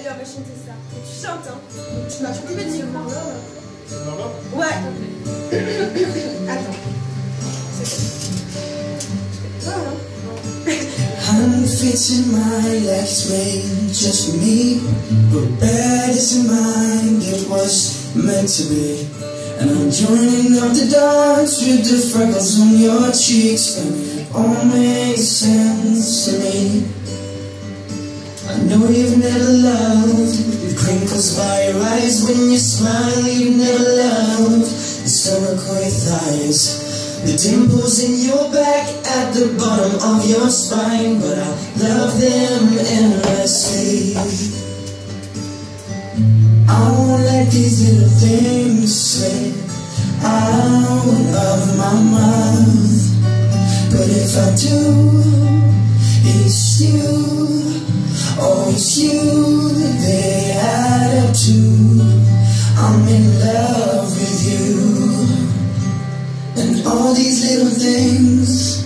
la machine, c'est ça. Et tu chantes, hein. Tu vas chanter le micro. C'est normal? Ouais. Attends. Voilà. Honey fits in my life's rain just for me, but bad is in mind, it was meant to be. And I'm joining up the dots with the freckles on your cheeks, and it all makes sense to me. I know you've never loved the crinkles by your eyes when you smile. You've never loved the stomach or your thighs, the dimples in your back at the bottom of your spine, but I love them endlessly. I won't let these little things slip out of my mouth, but if I do, it's you. Oh, it's you that they add up to. I'm in love with you. And all these little things.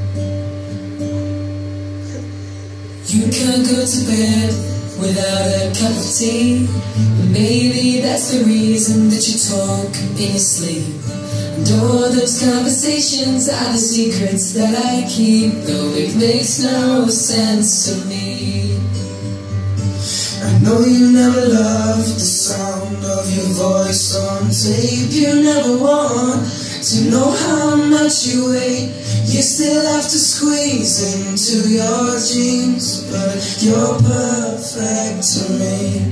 You can't go to bed without a cup of tea. Maybe that's the reason that you talk in your sleep. And all those conversations are the secrets that I keep, though it makes no sense to me. I know you never loved the sound of your voice on tape. You never want to know how much you weigh. You still have to squeeze into your jeans, but you're perfect to me.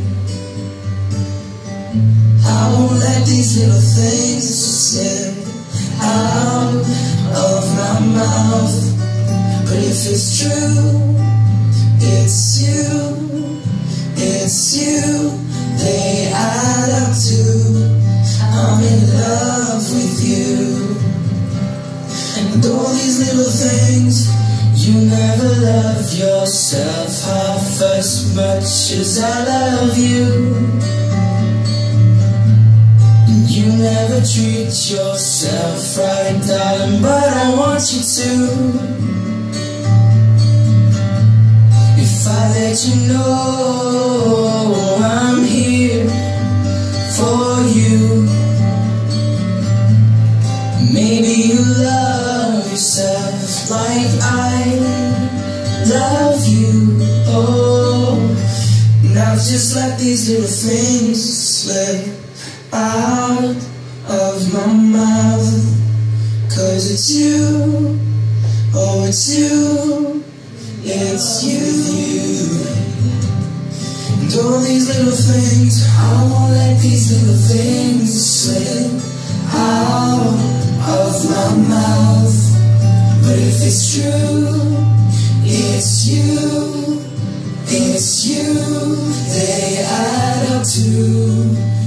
I won't let these little things slip out of my mouth, but if it's true, it's you. It's you, they add up to. I'm in love with you. And all these little things. You never love yourself half as much as I love you. And you never treat yourself right, darling, but I want you to. If I let you know I'm here for you, maybe you love yourself like I love you. Oh, now just let these little things slip out of my mouth, 'cause it's you, oh it's you. It's you. And all these little things, I won't let these little things slip out of my mouth. But if it's true, it's you. It's you, they add up to.